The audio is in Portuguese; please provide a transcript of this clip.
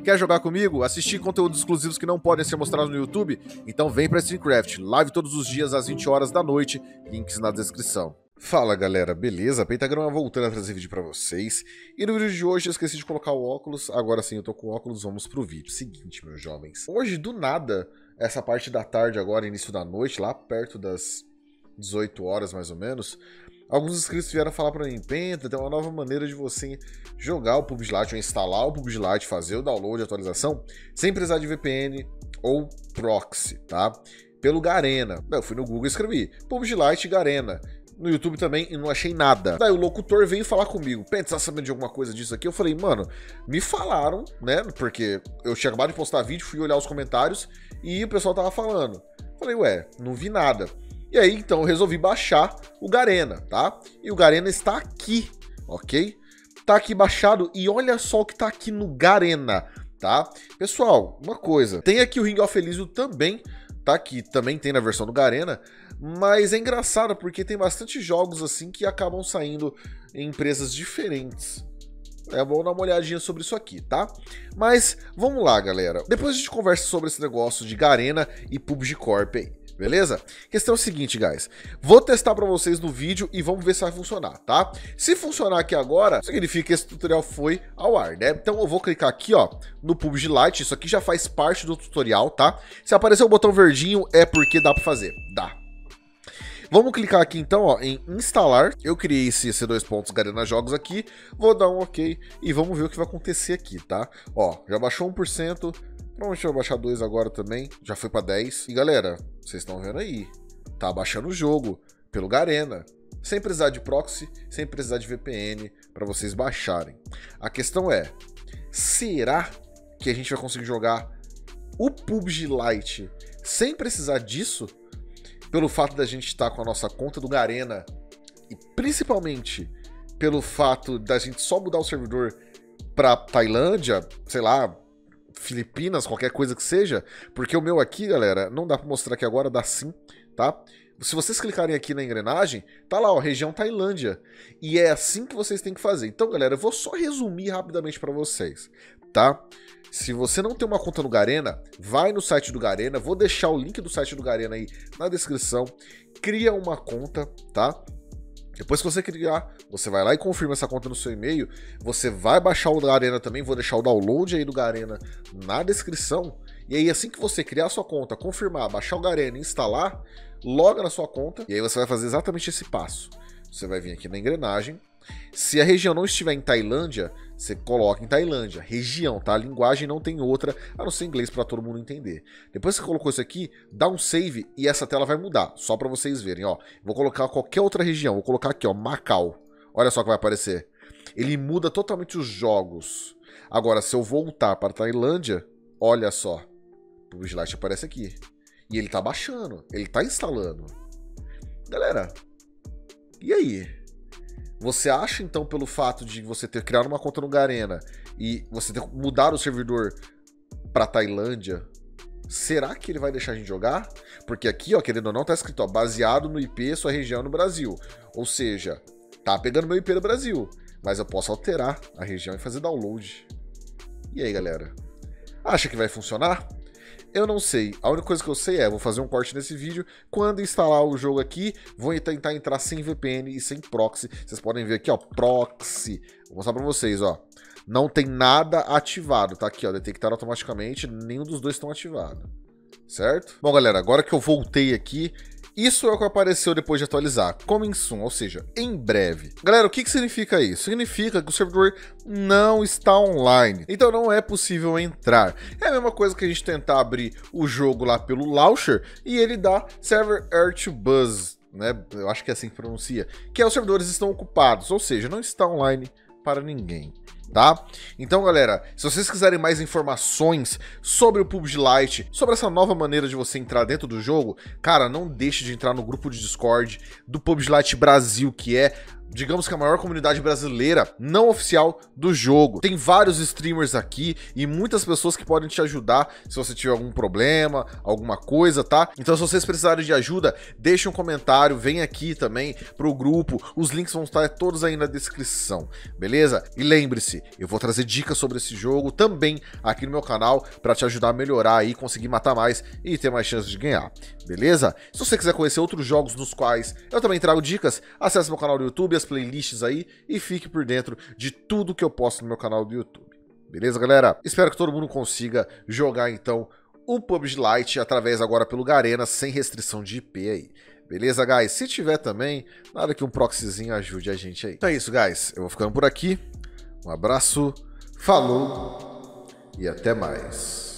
Quer jogar comigo? Assistir conteúdos exclusivos que não podem ser mostrados no YouTube? Então vem pra StreamCraft, live todos os dias às 20 horas da noite, links na descrição. Fala galera, beleza? Pentagrama voltando a trazer vídeo pra vocês. E no vídeo de hoje eu esqueci de colocar o óculos, agora sim eu tô com o óculos, vamos pro vídeo. Seguinte, meus jovens. Hoje, do nada, essa parte da tarde agora, início da noite, lá perto das 18 horas mais ou menos, alguns inscritos vieram falar pra mim, Penta, tem uma nova maneira de você jogar o PUBG Lite ou instalar o PUBG Lite, fazer o download e atualização, sem precisar de VPN ou proxy, tá? Pelo Garena. Eu fui no Google e escrevi PUBG Lite Garena. No YouTube também e não achei nada. Daí o locutor veio falar comigo, Penta, você tá sabendo de alguma coisa disso aqui? Eu falei, mano, me falaram, né? Porque eu tinha acabado de postar vídeo, fui olhar os comentários e o pessoal tava falando. Falei, ué, não vi nada. E aí, então, eu resolvi baixar o Garena, tá? E o Garena está aqui, ok? Tá aqui baixado e olha só o que tá aqui no Garena, tá? Pessoal, uma coisa, tem aqui o Ring of Elysium também, tá? Que também tem na versão do Garena, mas é engraçado porque tem bastante jogos assim que acabam saindo em empresas diferentes. É bom dar uma olhadinha sobre isso aqui, tá? Mas, vamos lá, galera. Depois a gente conversa sobre esse negócio de Garena e PUBG Corp aí. Beleza? A questão é o seguinte, guys. Vou testar pra vocês no vídeo e vamos ver se vai funcionar, tá? Se funcionar aqui agora, significa que esse tutorial foi ao ar, né? Então eu vou clicar aqui, ó, no PUBG Lite. Isso aqui já faz parte do tutorial, tá? Se aparecer o botão verdinho, é porque dá pra fazer. Dá. Vamos clicar aqui então, ó, em instalar. Eu criei esse C2 Garena Jogos aqui. Vou dar um ok e vamos ver o que vai acontecer aqui, tá? Ó, já baixou 1%. Provavelmente vai baixar 2 agora também. Já foi pra 10. E galera, vocês estão vendo aí. Tá baixando o jogo pelo Garena. Sem precisar de proxy, sem precisar de VPN para vocês baixarem. A questão é, será que a gente vai conseguir jogar o PUBG Lite sem precisar disso? Pelo fato da gente estar com a nossa conta do Garena e principalmente pelo fato da gente só mudar o servidor pra Tailândia, sei lá, Filipinas, qualquer coisa que seja, porque o meu aqui, galera, não dá pra mostrar aqui agora, dá sim, tá? Se vocês clicarem aqui na engrenagem, tá lá, ó, região Tailândia, e é assim que vocês têm que fazer. Então, galera, eu vou só resumir rapidamente pra vocês, tá? Se você não tem uma conta no Garena, vai no site do Garena, vou deixar o link do site do Garena aí na descrição, cria uma conta, tá? Depois que você criar, você vai lá e confirma essa conta no seu e-mail, você vai baixar o Garena também, vou deixar o download aí do Garena na descrição, e aí assim que você criar a sua conta, confirmar, baixar o Garena e instalar, loga na sua conta, e aí você vai fazer exatamente esse passo. Você vai vir aqui na engrenagem, se a região não estiver em Tailândia, você coloca em Tailândia, região, tá? A linguagem não tem outra, a não ser inglês para todo mundo entender. Depois que você colocou isso aqui, dá um save e essa tela vai mudar, só para vocês verem, ó. Vou colocar qualquer outra região, vou colocar aqui, ó, Macau. Olha só o que vai aparecer. Ele muda totalmente os jogos. Agora, se eu voltar para Tailândia, olha só. O PUBG Lite aparece aqui. E ele tá baixando, ele tá instalando. Galera, e aí? Você acha, então, pelo fato de você ter criado uma conta no Garena e você ter mudado o servidor para Tailândia, será que ele vai deixar a gente jogar? Porque aqui, ó, querendo ou não, tá escrito, ó, baseado no IP sua região no Brasil. Ou seja, tá pegando meu IP do Brasil, mas eu posso alterar a região e fazer download. E aí, galera? Acha que vai funcionar? Eu não sei, a única coisa que eu sei é, vou fazer um corte nesse vídeo, quando instalar o jogo aqui, vou tentar entrar sem VPN e sem proxy, vocês podem ver aqui, ó, proxy, vou mostrar pra vocês, ó, não tem nada ativado, tá aqui, ó, detectar automaticamente, nenhum dos dois estão ativados, certo? Bom, galera, agora que eu voltei aqui, isso é o que apareceu depois de atualizar, coming soon, ou seja, em breve. Galera, o que significa isso? Significa que o servidor não está online, então não é possível entrar. É a mesma coisa que a gente tentar abrir o jogo lá pelo launcher e ele dá server Air2Buzz, né? Eu acho que é assim que pronuncia, que é os servidores estão ocupados, ou seja, não está online para ninguém. Tá? Então, galera, se vocês quiserem mais informações sobre o PUBG Lite, sobre essa nova maneira de você entrar dentro do jogo, cara, não deixe de entrar no grupo de Discord do PUBG Lite Brasil, que é, digamos que a maior comunidade brasileira não oficial do jogo. Tem vários streamers aqui e muitas pessoas que podem te ajudar se você tiver algum problema, alguma coisa, tá? Então, se vocês precisarem de ajuda, deixe um comentário, vem aqui também pro grupo, os links vão estar todos aí na descrição, beleza? E lembre-se, você. Eu vou trazer dicas sobre esse jogo também aqui no meu canal para te ajudar a melhorar aí, conseguir matar mais e ter mais chances de ganhar, beleza? Se você quiser conhecer outros jogos nos quais eu também trago dicas, acesse meu canal do YouTube, as playlists aí e fique por dentro de tudo que eu posto no meu canal do YouTube. Beleza, galera? Espero que todo mundo consiga jogar então o PUBG Lite através agora pelo Garena sem restrição de IP aí. Beleza, guys? Se tiver também, nada que um proxyzinho ajude a gente aí. Então é isso, guys. Eu vou ficando por aqui. Um abraço, falou e até mais.